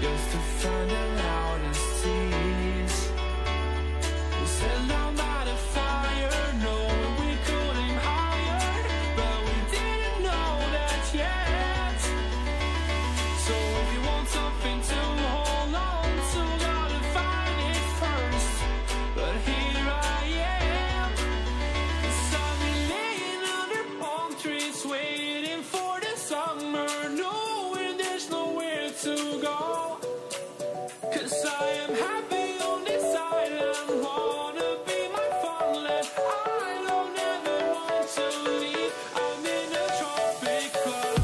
just to find the loudest tears. We said down by the fire, knowing we could aim higher, but we didn't know that yet. So if you want something to hold on to, gotta find it first. But here I am, 'cause I've been laying under palm trees, waiting for the summer, knowing there's nowhere to go. 'Cause I am happy on this island, wanna be my farmland. I don't ever want to leave, I'm in a tropic club.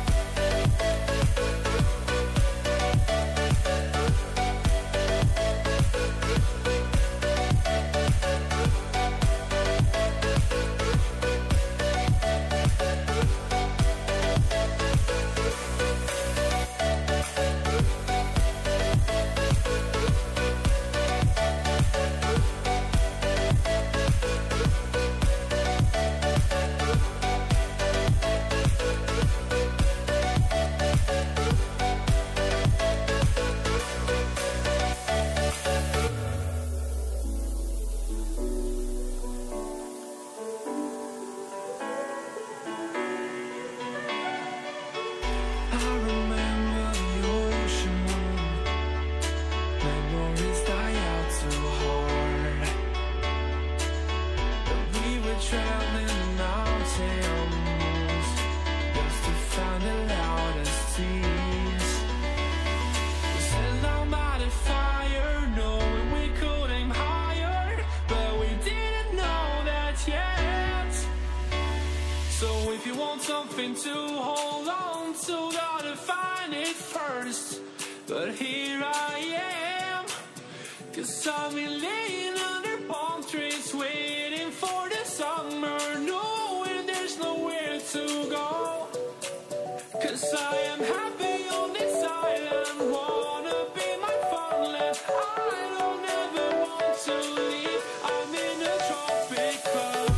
I remember the ocean moon, memories die out too hard. But we were traveling the mountains just to find the loudest tears. We sat down by the fire, knowing we could aim higher, but we didn't know that yet. So if you want something to hold on to, gotta find it first. But here I am, 'cause I've been laying under palm trees, waiting for the summer, knowing there's nowhere to go. 'Cause I am happy on this island, wanna be my farmland. I don't ever want to leave, I'm in a tropic club.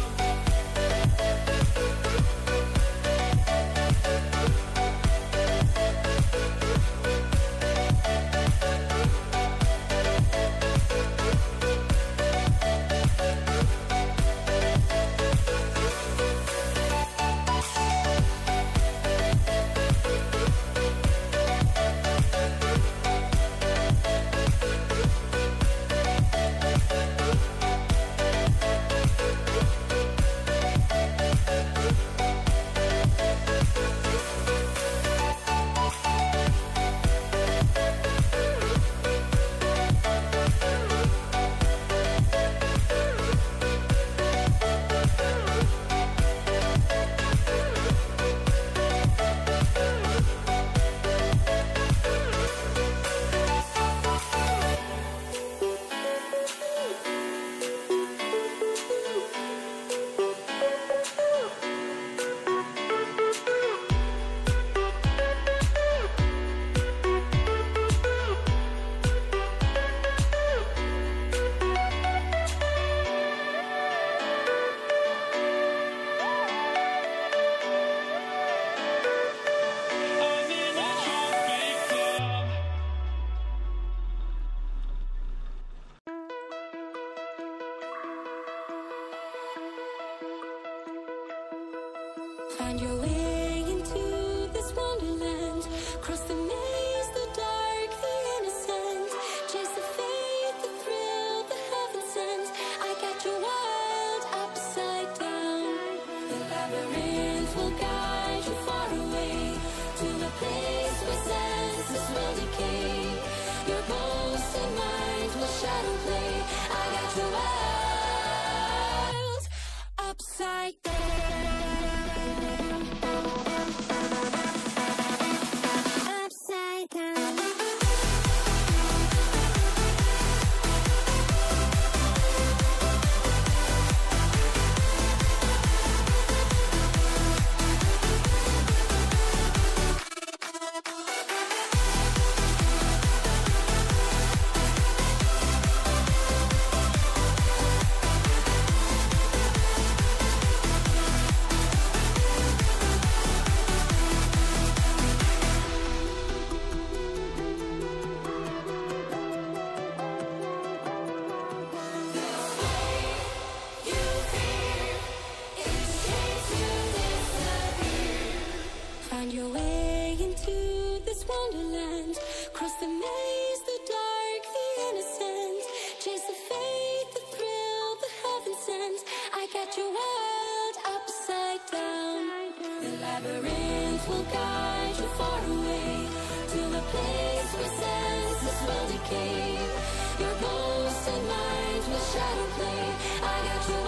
end. Cross the maze, the dark, the innocent. Chase the fate, the thrill, the heaven sent. I got your world upside down. The labyrinth will guide you far away to the place where senses will decay. Your ghost and mind will shadow play. I got your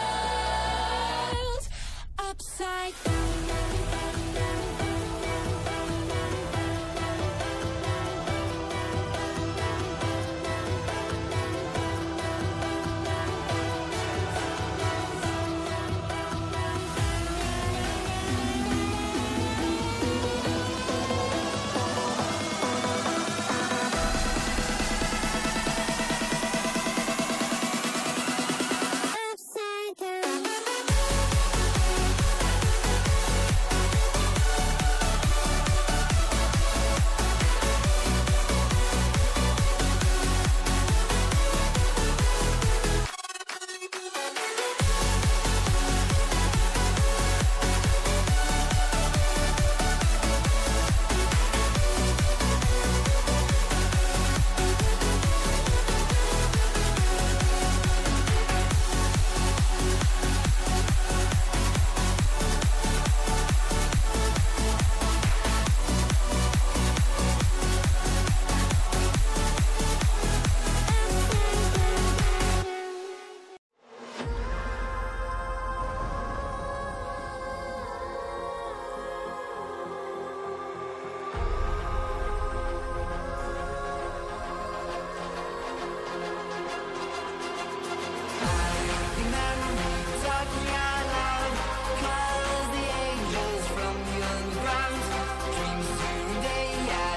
world upside down.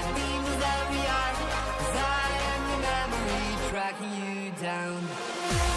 Tracking you down.